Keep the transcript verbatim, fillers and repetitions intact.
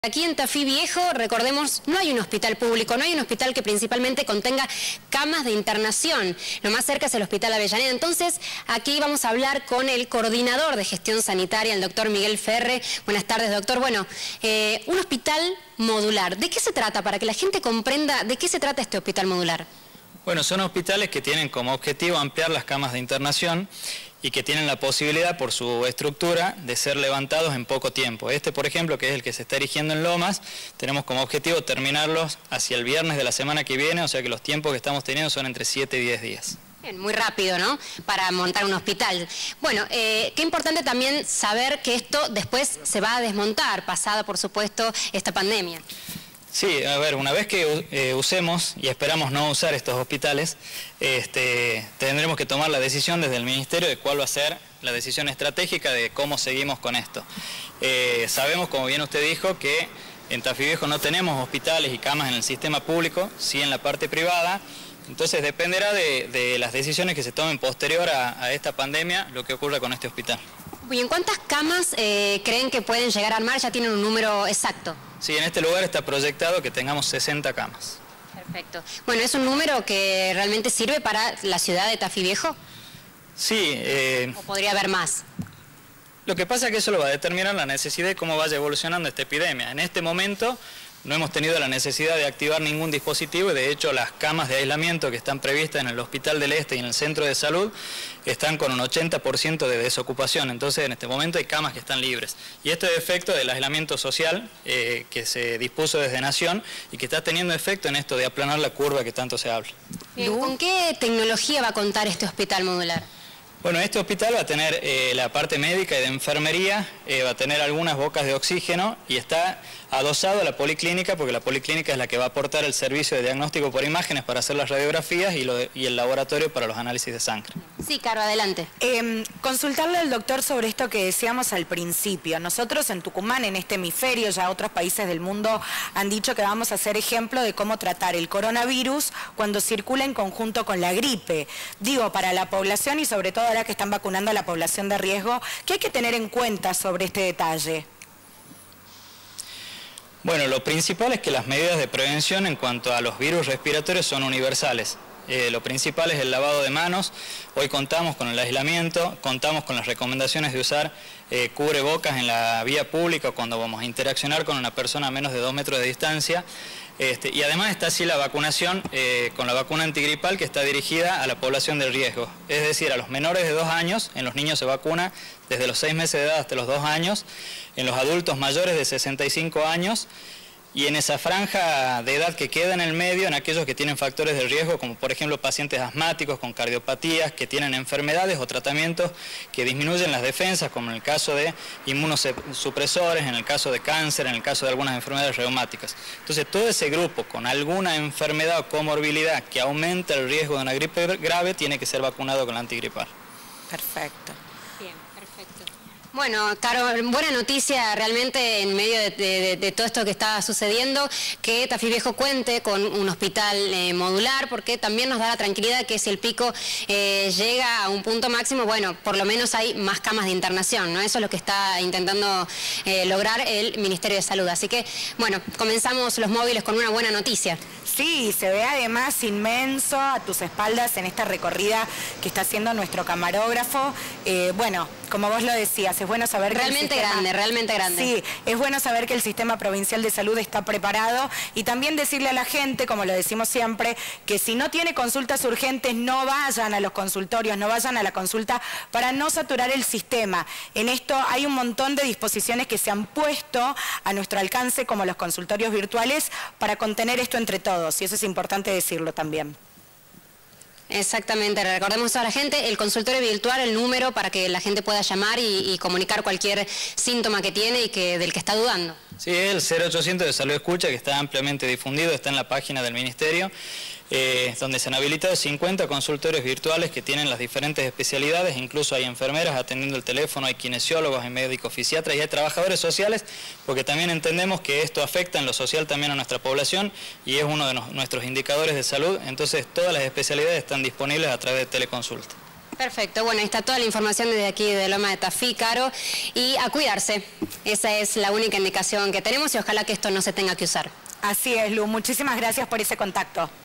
Aquí en Tafí Viejo, recordemos, no hay un hospital público, no hay un hospital que principalmente contenga camas de internación. Lo más cerca es el Hospital Avellaneda. Entonces, aquí vamos a hablar con el coordinador de gestión sanitaria, el doctor Miguel Ferre. Buenas tardes, doctor. Bueno, eh, un hospital modular. ¿De qué se trata? Para que la gente comprenda de qué se trata este hospital modular. Bueno, son hospitales que tienen como objetivo ampliar las camas de internación y que tienen la posibilidad, por su estructura, de ser levantados en poco tiempo. Este, por ejemplo, que es el que se está erigiendo en Lomas, tenemos como objetivo terminarlos hacia el viernes de la semana que viene, o sea que los tiempos que estamos teniendo son entre siete y diez días. Bien, muy rápido, ¿no? Para montar un hospital. Bueno, eh, qué importante también saber que esto después se va a desmontar, pasada, por supuesto, esta pandemia. Sí, a ver, una vez que eh, usemos, y esperamos no usar estos hospitales, este, tendremos que tomar la decisión desde el Ministerio de cuál va a ser la decisión estratégica de cómo seguimos con esto. Eh, sabemos, como bien usted dijo, que en Tafí Viejo no tenemos hospitales y camas en el sistema público, sí en la parte privada, entonces dependerá de, de las decisiones que se tomen posterior a, a esta pandemia, lo que ocurra con este hospital. ¿Y en cuántas camas eh, creen que pueden llegar a armar? ¿Ya tienen un número exacto? Sí, en este lugar está proyectado que tengamos sesenta camas. Perfecto. Bueno, ¿es un número que realmente sirve para la ciudad de Tafí Viejo? Sí. Eh, ¿O podría haber más? Lo que pasa es que eso lo va a determinar la necesidad de cómo vaya evolucionando esta epidemia. En este momento no hemos tenido la necesidad de activar ningún dispositivo y de hecho las camas de aislamiento que están previstas en el Hospital del Este y en el Centro de Salud están con un ochenta por ciento de desocupación, entonces en este momento hay camas que están libres. Y esto es efecto del aislamiento social eh, que se dispuso desde Nación y que está teniendo efecto en esto de aplanar la curva que tanto se habla. Bien, ¿con qué tecnología va a contar este hospital modular? Bueno, este hospital va a tener eh, la parte médica y de enfermería, eh, va a tener algunas bocas de oxígeno y está adosado a la policlínica porque la policlínica es la que va a aportar el servicio de diagnóstico por imágenes para hacer las radiografías y, lo de, y el laboratorio para los análisis de sangre. Sí, Caro, adelante. Eh, consultarle al doctor sobre esto que decíamos al principio. Nosotros en Tucumán, en este hemisferio, ya otros países del mundo han dicho que vamos a ser ejemplo de cómo tratar el coronavirus cuando circula en conjunto con la gripe. Digo, para la población y sobre todo ahora que están vacunando a la población de riesgo, ¿qué hay que tener en cuenta sobre este detalle? Bueno, lo principal es que las medidas de prevención en cuanto a los virus respiratorios son universales. Eh, lo principal es el lavado de manos. Hoy contamos con el aislamiento, contamos con las recomendaciones de usar eh, cubrebocas en la vía pública o cuando vamos a interaccionar con una persona a menos de dos metros de distancia. Este, y además está así la vacunación eh, con la vacuna antigripal que está dirigida a la población de riesgo. Es decir, a los menores de dos años, en los niños se vacuna desde los seis meses de edad hasta los dos años, en los adultos mayores de sesenta y cinco años, y en esa franja de edad que queda en el medio, en aquellos que tienen factores de riesgo, como por ejemplo pacientes asmáticos con cardiopatías, que tienen enfermedades o tratamientos que disminuyen las defensas, como en el caso de inmunosupresores, en el caso de cáncer, en el caso de algunas enfermedades reumáticas. Entonces todo ese grupo con alguna enfermedad o comorbilidad que aumenta el riesgo de una gripe grave tiene que ser vacunado con la antigripal. Perfecto. Bien, perfecto. Bueno, Caro, buena noticia realmente en medio de, de, de todo esto que está sucediendo, que Tafí Viejo cuente con un hospital eh, modular, porque también nos da la tranquilidad que si el pico eh, llega a un punto máximo, bueno, por lo menos hay más camas de internación, ¿no? Eso es lo que está intentando eh, lograr el Ministerio de Salud. Así que, bueno, comenzamos los móviles con una buena noticia. Sí, se ve además inmenso a tus espaldas en esta recorrida que está haciendo nuestro camarógrafo. Eh, bueno, como vos lo decías, es bueno saber realmente que el sistema, grande, realmente grande. Sí, es bueno saber que el Sistema Provincial de Salud está preparado y también decirle a la gente, como lo decimos siempre, que si no tiene consultas urgentes, no vayan a los consultorios, no vayan a la consulta para no saturar el sistema. En esto hay un montón de disposiciones que se han puesto a nuestro alcance, como los consultorios virtuales, para contener esto entre todos, y eso es importante decirlo también. Exactamente, recordemos a la gente el consultorio virtual, el número para que la gente pueda llamar y, y comunicar cualquier síntoma que tiene y que del que está dudando. Sí, el cero ochocientos de Salud Escucha, que está ampliamente difundido, está en la página del Ministerio, eh, donde se han habilitado cincuenta consultorios virtuales que tienen las diferentes especialidades, incluso hay enfermeras atendiendo el teléfono, hay kinesiólogos, hay médicos fisiatras y hay trabajadores sociales, porque también entendemos que esto afecta en lo social también a nuestra población y es uno de nos, nuestros indicadores de salud, entonces todas las especialidades están disponibles a través de teleconsulta. Perfecto, bueno, ahí está toda la información desde aquí de Loma de Tafí, Caro, y a cuidarse. Esa es la única indicación que tenemos y ojalá que esto no se tenga que usar. Así es, Lu, muchísimas gracias por ese contacto.